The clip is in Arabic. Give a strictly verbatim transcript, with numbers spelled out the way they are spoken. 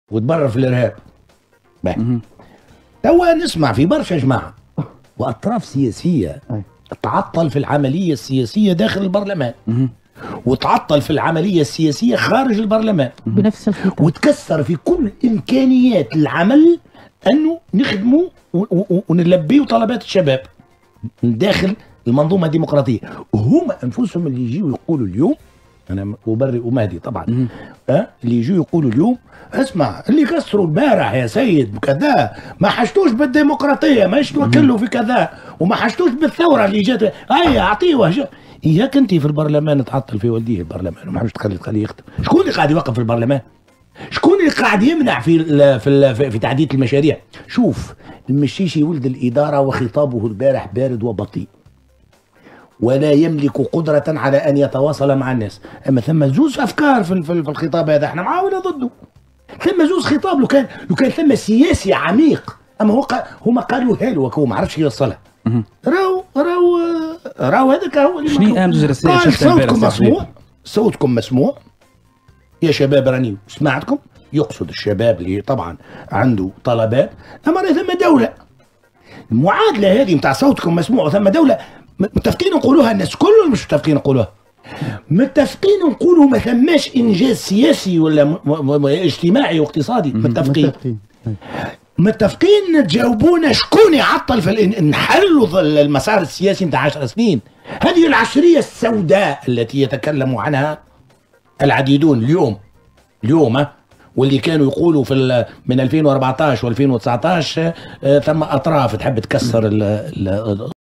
وتبرر في الارهاب. توا نسمع في برشا جماعه واطراف سياسيه تعطل في العمليه السياسيه داخل البرلمان وتعطل في العمليه السياسيه خارج البرلمان بنفس الخطاب، وتكسر في كل امكانيات العمل انه نخدموا ونلبيوا طلبات الشباب داخل المنظومه الديمقراطيه. هم انفسهم اللي يجيوا يقولوا اليوم، انا ابرئ مهدي طبعا، أه؟ اللي يجوا يقولوا اليوم اسمع اللي كسروا البارح يا سيد بكذا ما حشتوش بالديمقراطيه، ماش توكلوا في كذا، وما حشتوش بالثوره اللي جات، اي اعطيه اياك انت في البرلمان تعطل في ولديه البرلمان وما حبش تخلي تخليه يخدم. شكون اللي قاعد يوقف في البرلمان؟ شكون اللي قاعد يمنع في ال في ال في تعديل المشاريع؟ شوف المشيشي ولد الاداره وخطابه البارح بارد وبطيء ولا يملك قدرة على أن يتواصل مع الناس، أما ثم زوز أفكار في, في الخطاب هذا، احنا معاه ولا ضده؟ ثم زوز خطاب، لو كان لو كان ثم سياسي عميق، أما هو هما قالوا هالو وهو ما عرفش يوصلها. راهو راهو راهو هذاك هو اللي شنو أهم رسائل قال صوتكم مسموع، صوتكم مسموع يا شباب، راني سمعتكم. يقصد الشباب اللي طبعا عنده طلبات، أما راه ثم دولة. المعادلة هذه نتاع صوتكم مسموع وثم دولة متفقين نقولوها الناس كلهم، مش متفقين نقولوها؟ متفقين نقولوا ما ثماش انجاز سياسي ولا م م اجتماعي واقتصادي، متفقين متفقين تجاوبونا شكون يعطل في نحلوا المسار السياسي نتاع عشر سنين. هذه العشريه السوداء التي يتكلم عنها العديدون اليوم اليوم واللي كانوا يقولوا في من ألفين وأربعطاش وألفين وتسعطاش ثم اطراف تحب تكسر ال ال